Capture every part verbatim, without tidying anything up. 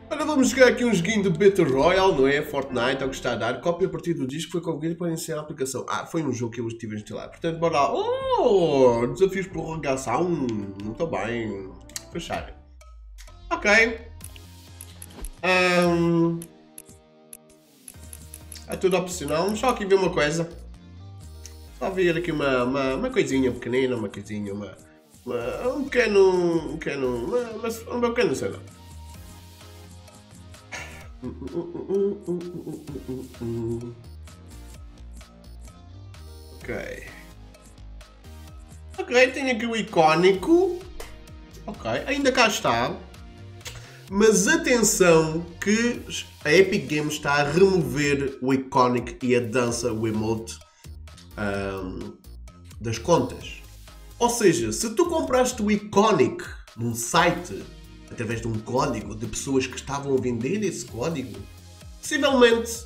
Agora vamos jogar aqui um joguinho de Battle Royale, não é? Fortnite, é o que está a dar. Cópia a partir do disco foi configurado para iniciar a aplicação. Ah, foi um jogo que eu estive a instalar. Portanto, bora lá. Oh, desafios por prorrogação. Muito bem. Fechar. Ok. Um, é tudo opcional. Só aqui ver uma coisa. Só ver aqui uma, uma, uma coisinha pequenina, uma coisinha, uma, uma, um pequeno, um pequeno, uma, uma, uma pequena cena. Ok. Ok, tem aqui o icónico. Ok, ainda cá está. Mas atenção que a Epic Games está a remover o icónico e a dança, o emote um, das contas. Ou seja, se tu compraste o icónico num site através de um código de pessoas que estavam a vender esse código, possivelmente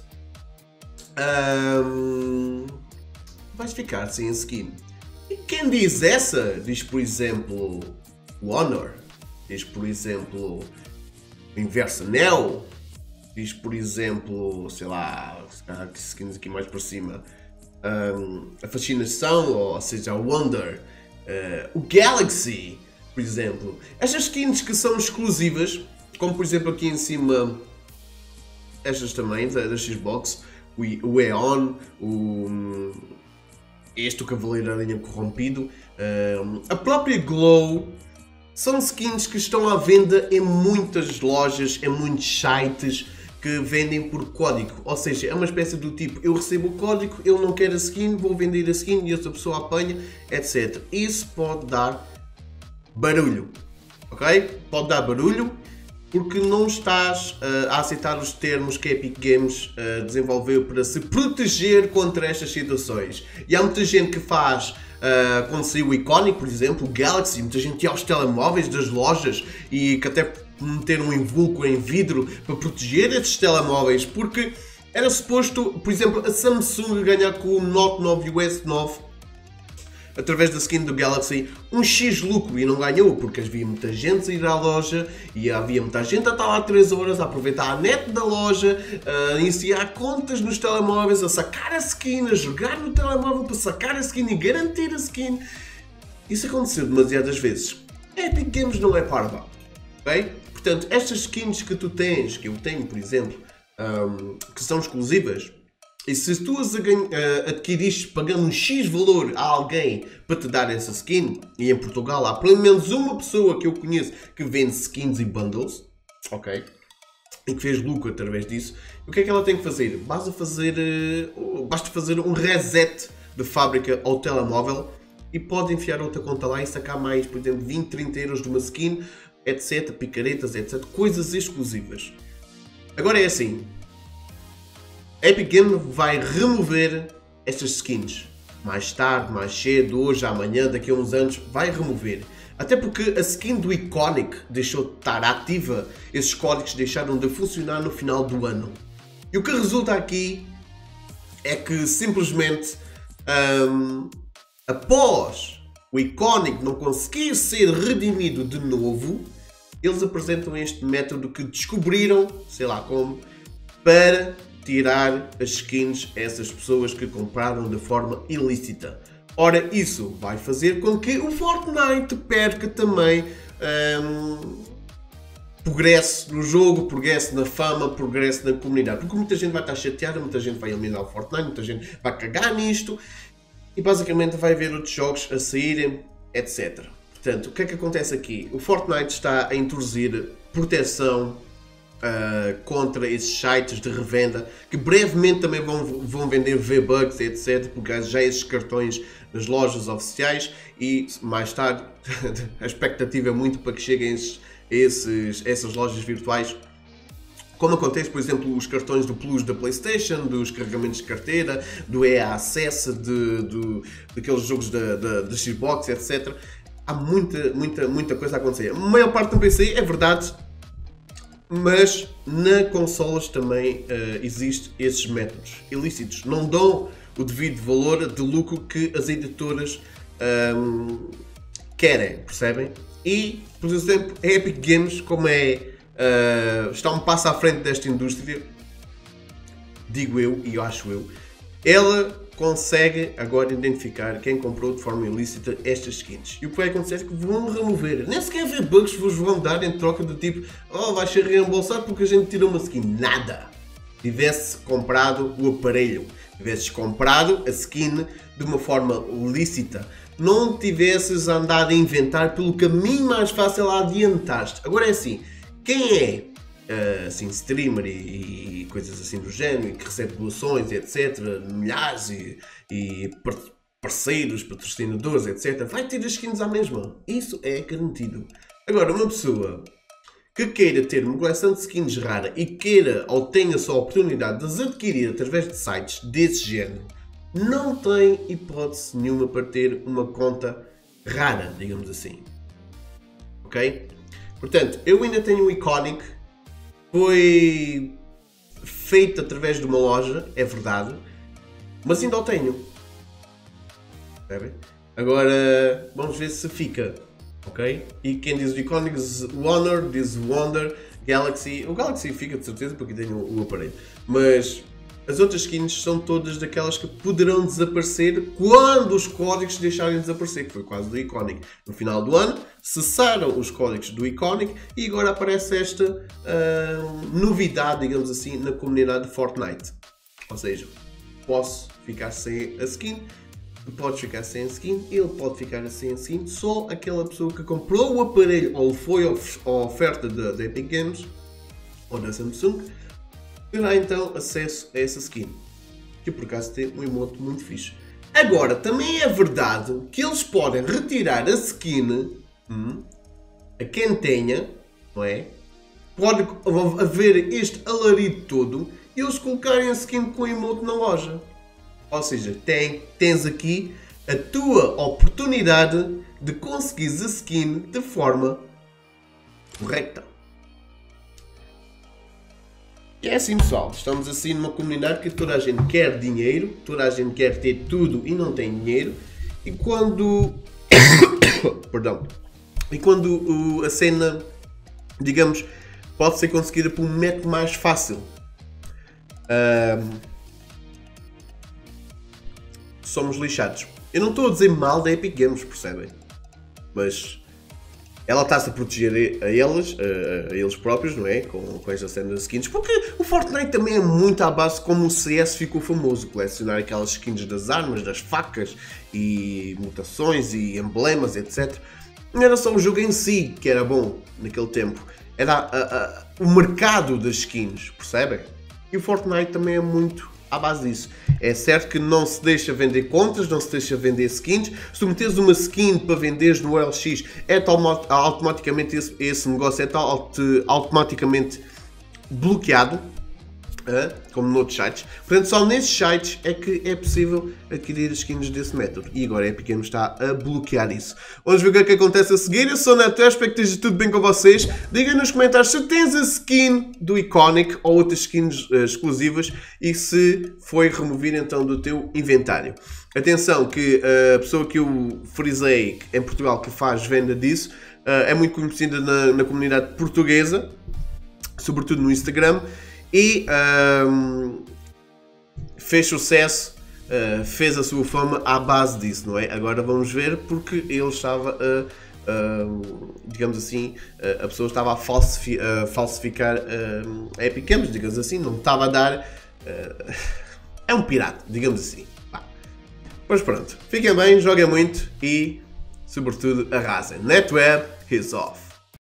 um, vais ficar sem a skin. E quem diz essa, diz por exemplo o Honor, diz por exemplo o Inverso Anel, diz por exemplo, sei lá, que skins aqui mais por cima, um, a Fascinação, ou seja, o Wonder, uh, o Galaxy, por exemplo. Estas skins que são exclusivas, como por exemplo aqui em cima, estas também, da, da Xbox, o, o Eon, o, este, o Cavaleiro Aranha Corrompido, um, a própria Glow, são skins que estão à venda em muitas lojas, em muitos sites que vendem por código. Ou seja, é uma espécie do tipo, eu recebo o código, eu não quero a skin, vou vender a skin e essa pessoa apanha, etcétera. Isso pode dar barulho, ok? Pode dar barulho porque não estás uh, a aceitar os termos que a Epic Games uh, desenvolveu para se proteger contra estas situações. E há muita gente que faz, uh, quando saiu o icónico, por exemplo, o Galaxy, muita gente ia aos telemóveis das lojas e que até meteram um invulcro em vidro para proteger esses telemóveis, porque era suposto, por exemplo, a Samsung ganhar com o Note nove e o S nove através da skin do Galaxy um X lucro, e não ganhou porque havia muita gente a ir à loja e havia muita gente a estar lá três horas a aproveitar a net da loja, a iniciar contas nos telemóveis, a sacar a skin, a jogar no telemóvel para sacar a skin e garantir a skin. Isso aconteceu demasiadas vezes. A Epic Games não é parva, ok? Portanto, estas skins que tu tens, que eu tenho por exemplo, um, que são exclusivas, e se tu as uh, adquiriste pagando um X valor a alguém para te dar essa skin, e em Portugal há pelo menos uma pessoa que eu conheço que vende skins e bundles, ok? E que fez lucro através disso, o que é que ela tem que fazer? Basta fazer, uh, basta fazer um reset de fábrica ao telemóvel e pode enfiar outra conta lá e sacar mais, por exemplo, vinte, trinta euros de uma skin, etcétera, picaretas, etcétera, coisas exclusivas. Agora é assim. A Epic Games vai remover estas skins. Mais tarde, mais cedo, hoje, amanhã, daqui a uns anos, vai remover. Até porque a skin do Iconic deixou de estar ativa, esses códigos deixaram de funcionar no final do ano. E o que resulta aqui é que simplesmente, um, após o Iconic não conseguir ser redimido de novo, eles apresentam este método que descobriram, sei lá como, para tirar as skins a essas pessoas que compraram de forma ilícita. Ora, isso vai fazer com que o Fortnite perca também um, progresso no jogo, progresso na fama, progresso na comunidade. Porque muita gente vai estar chateada, muita gente vai eliminar o Fortnite, muita gente vai cagar nisto e basicamente vai ver outros jogos a saírem, etcétera. Portanto, o que é que acontece aqui? O Fortnite está a introduzir proteção Uh, contra esses sites de revenda que brevemente também vão, vão vender V-Bucks, etcétera, porque já há esses cartões nas lojas oficiais e mais tarde a expectativa é muito para que cheguem esses, esses, essas lojas virtuais, como acontece, por exemplo, os cartões do Plus da PlayStation, dos carregamentos de carteira, do E A Access, de, de, daqueles jogos da, da, da Xbox, etcétera. Há muita, muita, muita coisa a acontecer. A maior parte do P C é verdade, mas na consolas também uh, existem esses métodos ilícitos. Não dão o devido valor de lucro que as editoras um, querem, percebem? E, por exemplo, a Epic Games, como é uh, está um passo à frente desta indústria, digo eu e eu acho eu. Ela consegue agora identificar quem comprou de forma ilícita estas skins. E o que vai acontecer é que vão remover. Nem sequer haver bugs que vos vão dar em troca do tipo, oh, vai ser reembolsado porque a gente tirou uma skin. Nada. Tivesse comprado o aparelho, tivesses comprado a skin de uma forma lícita, não tivesses andado a inventar pelo caminho mais fácil a adiantar-te. Agora é assim, quem é uh, assim, streamer e, e coisas assim do género, e que recebe doações, etcétera, milhares e, e parceiros, patrocinadores, etcétera, vai ter as skins à mesma. Isso é garantido. Agora, uma pessoa que queira ter uma coleção de skins rara e queira ou tenha só a oportunidade de as adquirir através de sites desse género, não tem hipótese nenhuma para ter uma conta rara, digamos assim. Ok? Portanto, eu ainda tenho o Iconic, foi feito através de uma loja, é verdade, mas ainda o tenho. Percebem? Agora, vamos ver se fica. Ok? E quem diz o Iconic diz o Honor, diz o Wonder, Galaxy. O Galaxy fica de certeza porque tenho o aparelho. Mas as outras skins são todas daquelas que poderão desaparecer quando os códigos deixarem de desaparecer, que foi o caso do Iconic. No final do ano, cessaram os códigos do Iconic e agora aparece esta uh, novidade, digamos assim, na comunidade de Fortnite. Ou seja, posso ficar sem a skin, tu podes ficar sem a skin, ele pode ficar sem a skin, só aquela pessoa que comprou o aparelho ou foi a oferta da, da Epic Games ou da Samsung terá então acesso a essa skin, que por acaso tem um emote muito fixe. Agora, também é verdade que eles podem retirar a skin hum, a quem tenha, não é? Pode haver este alarido todo e eles colocarem a skin com o emote na loja. Ou seja, tem, tens aqui a tua oportunidade de conseguires a skin de forma correta. E é assim, pessoal, estamos assim numa comunidade que toda a gente quer dinheiro, toda a gente quer ter tudo e não tem dinheiro, e quando perdão, e quando uh, a cena, digamos, pode ser conseguida por um método mais fácil, uh, somos lixados. Eu não estou a dizer mal da Epic Games, percebem? Mas ela está-se a proteger a eles, a, a eles próprios, não é? Com, com esta cena de skins. Porque o Fortnite também é muito à base como o C S ficou famoso. Colecionar aquelas skins das armas, das facas e mutações e emblemas, etcétera. Não era só o jogo em si que era bom naquele tempo. Era a, a, o mercado das skins, percebem? E o Fortnite também é muito à base disso. É certo que não se deixa vender contas, não se deixa vender skins. Se tu meteres uma skin para venderes no O L X, é automaticamente esse, esse negócio é automaticamente bloqueado, como noutros sites. Portanto, só nesses sites é que é possível adquirir skins desse método. E agora a Epic Games está a bloquear isso. Vamos ver o que é que acontece a seguir. Eu sou o Neto, espero que esteja tudo bem com vocês. Digam nos comentários se tens a skin do Iconic ou outras skins uh, exclusivas e se foi removido então do teu inventário. Atenção que uh, a pessoa que eu frisei em Portugal que faz venda disso uh, é muito conhecida na, na comunidade portuguesa, sobretudo no Instagram. E um, fez sucesso, uh, fez a sua fama à base disso, não é? Agora vamos ver porque ele estava a, uh, digamos assim, uh, a pessoa estava a falsifi uh, falsificar uh, a Epic Games, digamos assim, não estava a dar, uh, é um pirata, digamos assim. Bah. Mas pronto, fiquem bem, joguem muito e, sobretudo, arrasem. NetWeb is off.